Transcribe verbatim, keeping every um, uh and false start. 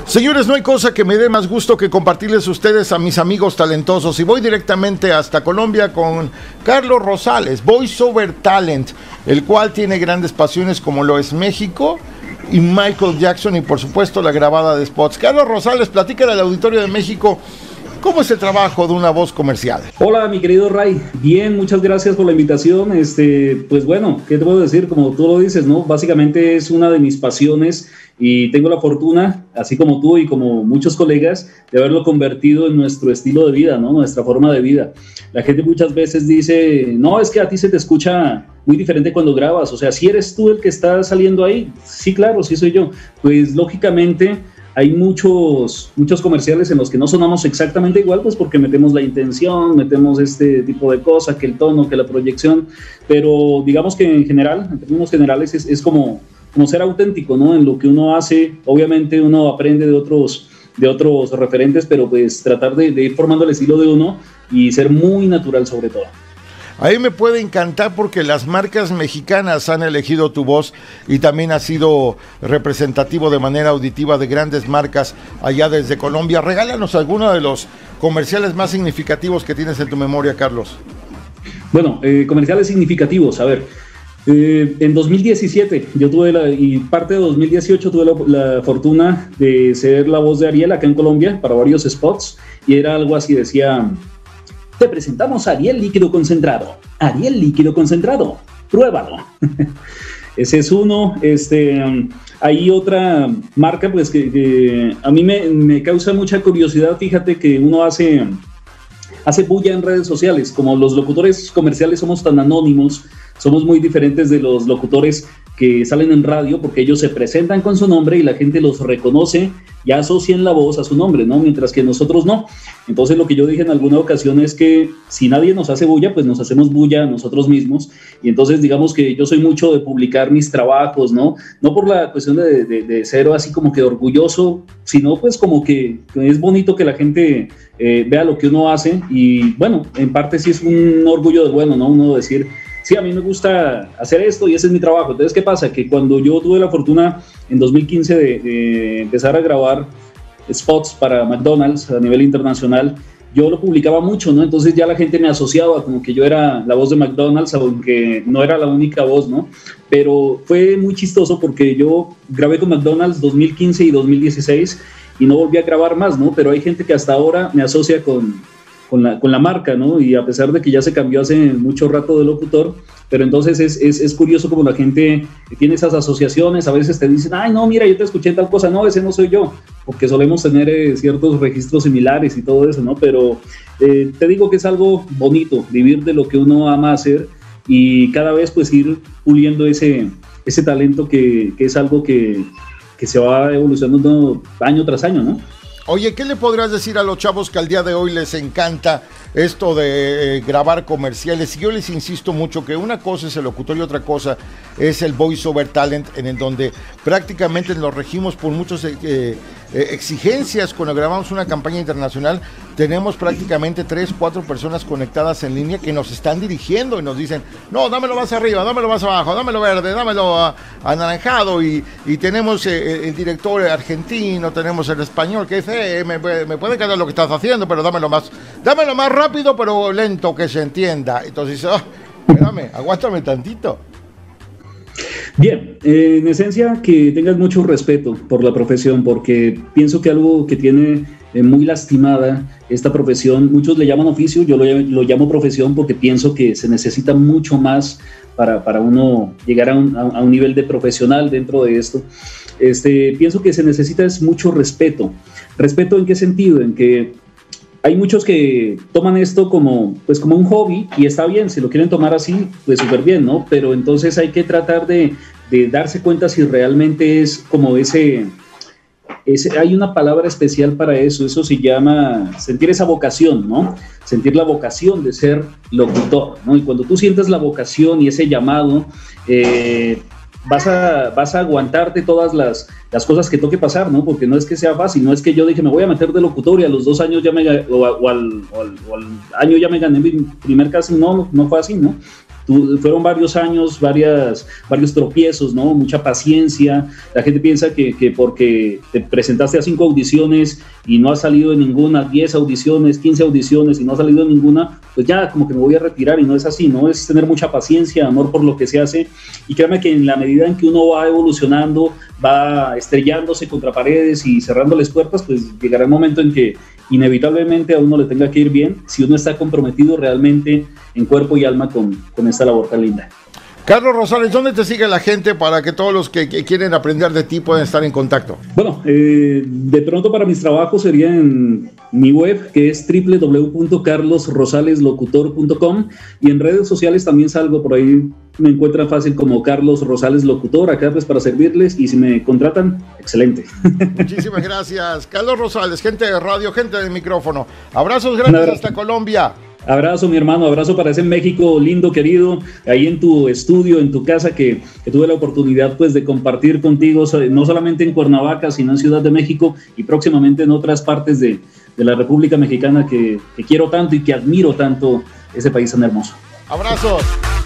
Señores, no hay cosa que me dé más gusto que compartirles ustedes a mis amigos talentosos. Y voy directamente hasta Colombia con Carlos Rosales, Voice Over Talent, el cual tiene grandes pasiones como lo es México y Michael Jackson y por supuesto la grabada de spots. Carlos Rosales, platícale al auditorio de México, ¿cómo es el trabajo de una voz comercial? Hola, mi querido Ray. Bien, muchas gracias por la invitación. Este, pues bueno, ¿qué te puedo decir? Como tú lo dices, ¿no? Básicamente es una de mis pasiones y tengo la fortuna, así como tú y como muchos colegas, de haberlo convertido en nuestro estilo de vida, ¿no? Nuestra forma de vida. La gente muchas veces dice, no, es que a ti se te escucha muy diferente cuando grabas. O sea, si eres tú el que está saliendo ahí, sí, claro, sí soy yo. Pues lógicamente hay muchos, muchos comerciales en los que no sonamos exactamente igual, pues porque metemos la intención, metemos este tipo de cosas, que el tono, que la proyección, pero digamos que en general, en términos generales, es, es como, como ser auténtico, ¿no? En lo que uno hace, obviamente uno aprende de otros, de otros referentes, pero pues tratar de, de ir formando el estilo de uno y ser muy natural sobre todo. A mí me puede encantar porque las marcas mexicanas han elegido tu voz y también has sido representativo de manera auditiva de grandes marcas allá desde Colombia. Regálanos alguno de los comerciales más significativos que tienes en tu memoria, Carlos. Bueno, eh, comerciales significativos, a ver, eh, en dos mil diecisiete yo tuve la, y parte de dos mil dieciocho tuve la, la fortuna de ser la voz de Ariel acá en Colombia para varios spots y era algo así, decía... Te presentamos Ariel líquido concentrado. Ariel líquido concentrado. Pruébalo. Ese es uno. Este, um, hay otra marca pues que, que a mí me, me causa mucha curiosidad. Fíjate que uno hace, hace bulla en redes sociales. Como los locutores comerciales somos tan anónimos, somos muy diferentes de los locutores que salen en radio porque ellos se presentan con su nombre y la gente los reconoce y asocian la voz a su nombre, ¿no? Mientras que nosotros no. Entonces lo que yo dije en alguna ocasión es que si nadie nos hace bulla, pues nos hacemos bulla a nosotros mismos. Y entonces digamos que yo soy mucho de publicar mis trabajos, ¿no? No por la cuestión de, de, de ser así como que orgulloso, sino pues como que es bonito que la gente eh, vea lo que uno hace. Y bueno, en parte sí es un orgullo de bueno, ¿no? Uno decir... Sí, a mí me gusta hacer esto y ese es mi trabajo. Entonces, ¿qué pasa? Que cuando yo tuve la fortuna en dos mil quince de, de empezar a grabar spots para McDonald's a nivel internacional, yo lo publicaba mucho, ¿no? Entonces ya la gente me asociaba como que yo era la voz de McDonald's, aunque no era la única voz, ¿no? Pero fue muy chistoso porque yo grabé con McDonald's dos mil quince y dos mil dieciséis y no volví a grabar más, ¿no? Pero hay gente que hasta ahora me asocia con... Con la, con la marca, ¿no? Y a pesar de que ya se cambió hace mucho rato de locutor, pero entonces es, es, es curioso como la gente tiene esas asociaciones, a veces te dicen, ay, no, mira, yo te escuché tal cosa, no, ese no soy yo, porque solemos tener eh, ciertos registros similares y todo eso, ¿no? Pero eh, te digo que es algo bonito, vivir de lo que uno ama hacer y cada vez pues ir puliendo ese, ese talento que, que es algo que, que se va evolucionando año tras año, ¿no? Oye, ¿qué le podrás decir a los chavos que al día de hoy les encanta esto de eh, grabar comerciales? Y yo les insisto mucho que una cosa es el locutor y otra cosa es el voice over talent, en el donde prácticamente nos regimos por muchas eh, eh, exigencias. Cuando grabamos una campaña internacional, tenemos prácticamente tres, cuatro personas conectadas en línea que nos están dirigiendo y nos dicen, no, dámelo más arriba, dámelo más abajo, dámelo verde, dámelo a, anaranjado. Y, y tenemos eh, el director argentino, tenemos el español que dice, eh, me, me puede encantar lo que estás haciendo, pero dámelo más, dámelo más rápido, pero lento, que se entienda. Entonces, oh, espérame, aguántame tantito. Bien, eh, en esencia que tengas mucho respeto por la profesión, porque pienso que algo que tiene eh, muy lastimada esta profesión, muchos le llaman oficio, yo lo, lo llamo profesión porque pienso que se necesita mucho más para, para uno llegar a un, a, a un nivel de profesional dentro de esto. Este, pienso que se necesita es mucho respeto. ¿Respeto en qué sentido? En que hay muchos que toman esto como, pues como un hobby y está bien, si lo quieren tomar así, pues súper bien, ¿no? Pero entonces hay que tratar de, de darse cuenta si realmente es como ese, ese... Hay una palabra especial para eso, eso se llama sentir esa vocación, ¿no? Sentir la vocación de ser locutor, ¿no? Y cuando tú sientes la vocación y ese llamado, eh, vas a, vas a aguantarte todas las, las cosas que toque pasar, ¿no? Porque no es que sea fácil, no es que yo dije me voy a meter de locutor y a los dos años ya me o, o, al, o, al, o al año ya me gané mi primer casting, no, no fue así, ¿no? tu, fueron varios años, varias, varios tropiezos, ¿no? Mucha paciencia. La gente piensa que, que porque te presentaste a cinco audiciones y no has salido en ninguna, diez audiciones, quince audiciones y no has salido en ninguna, pues ya como que me voy a retirar, y no es así, ¿no? Es tener mucha paciencia, amor por lo que se hace, y créanme que en la medida en que uno va evolucionando, va estrellándose contra paredes y cerrándoles puertas, pues llegará el momento en que inevitablemente a uno le tenga que ir bien si uno está comprometido realmente en cuerpo y alma con, con esta labor tan linda. Carlos Rosales, ¿dónde te sigue la gente para que todos los que, que quieren aprender de ti puedan estar en contacto? Bueno, eh, de pronto para mis trabajos sería en mi web, que es doble u doble u doble u punto carlos rosales locutor punto com, y en redes sociales también salgo por ahí, me encuentran fácil como Carlos Rosales Locutor, acá pues para servirles, y si me contratan, excelente. Muchísimas gracias, Carlos Rosales, gente de radio, gente de micrófono. Abrazos grandes hasta Colombia. Abrazo, mi hermano, abrazo para ese México lindo, querido, ahí en tu estudio, en tu casa, que, que tuve la oportunidad pues de compartir contigo, no solamente en Cuernavaca, sino en Ciudad de México y próximamente en otras partes de, de la República Mexicana, que, que quiero tanto y que admiro tanto ese país tan hermoso. Abrazos.